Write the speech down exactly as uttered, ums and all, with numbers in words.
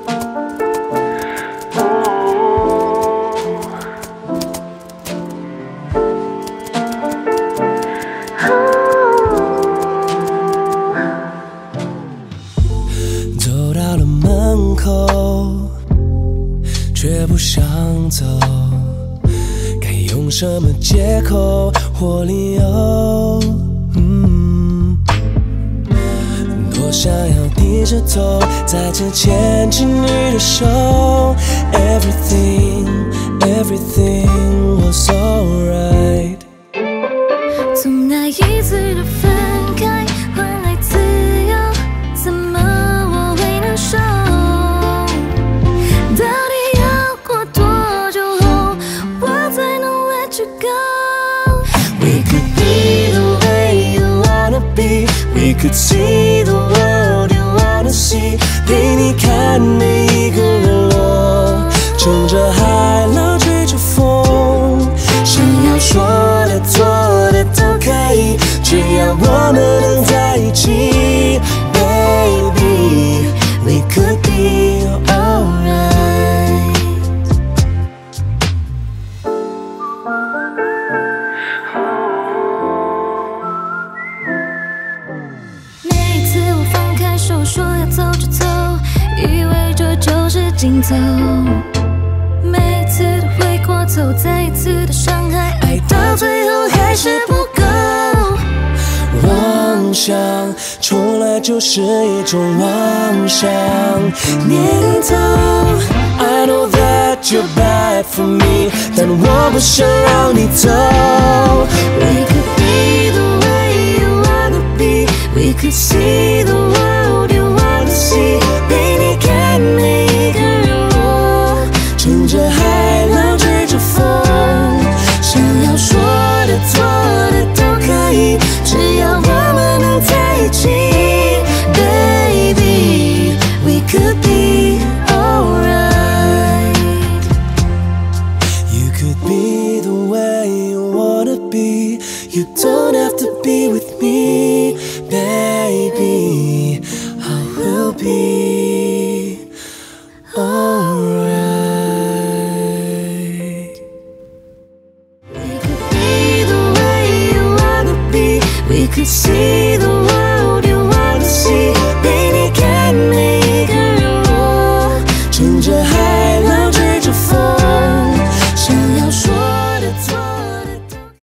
走到了门口，却不想走，该用什么借口或理由？嗯，多想要低着头，再次牵起你的手。Everything, everything was alright。 从那一次的分开换来自由，怎么我会难受？到底要过多久后，我才能 let you go？We could be the way you wanna be, we could see the world you wanna see。给你看每一个日落，乘着海浪追着风，想要说的做的都可以，只要我们能在一起 ，Baby, we could be alright。 每一次我放开手说要走就走，以为这就是尽头。每一次的回过头，再一次的伤害，爱到最后还是不够。 妄想从来就是一种妄想念头。I know that you're bad for me， 但我不想让你走。We could be the way you wanna be, we could see the world you wanna see。给你看每一个日落，乘着海浪追着风，想要说的做的都可以，只要我们能在一起 ，Baby, we could be alright。You could be the way you wanna be, you don't have to be with me, baby. I will be alright。We could be the way you wanna be, we could see the